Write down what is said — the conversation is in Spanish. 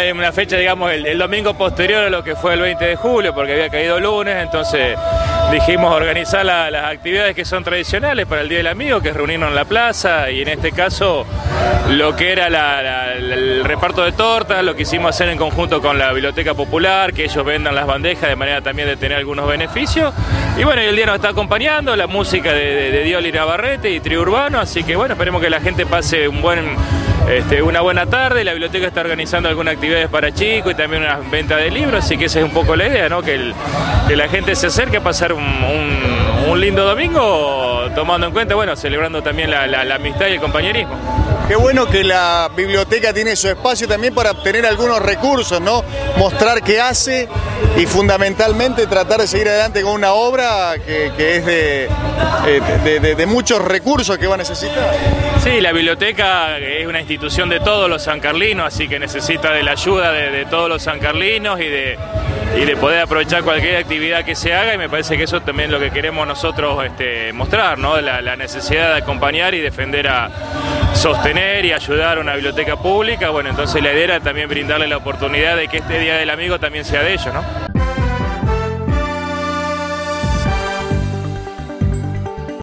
en una fecha, digamos, el domingo posterior a lo que fue el 20 de julio, porque había caído lunes, entonces dijimos organizar las actividades que son tradicionales para el Día del Amigo, que es reunirnos en la plaza, y en este caso lo que era el reparto de tortas, lo quisimos hacer en conjunto con la Biblioteca Popular, que ellos vendan las bandejas de manera también de tener algunos beneficios. Y bueno, y el día nos está acompañando la música de Dioli Navarrete y Trío Urbano, así que bueno, esperemos que la gente pase una buena tarde. La biblioteca está organizando algunas actividades para chicos y también una venta de libros, así que esa es un poco la idea, ¿no? Que la gente se acerque a pasar un lindo domingo, tomando en cuenta, bueno, celebrando también la amistad y el compañerismo. Qué bueno que la biblioteca tiene su espacio también para obtener algunos recursos, ¿no? Mostrar qué hace y fundamentalmente tratar de seguir adelante con una obra que es de muchos recursos que va a necesitar. Sí, la biblioteca es una institución de todos los sancarlinos, así que necesita de la ayuda de todos los sancarlinos y de poder aprovechar cualquier actividad que se haga, y me parece que eso también es lo que queremos nosotros mostrar, ¿no? La necesidad de acompañar y defender sostener y ayudar a una biblioteca pública. Bueno, entonces la idea era también brindarle la oportunidad de que este Día del Amigo también sea de ellos, ¿no?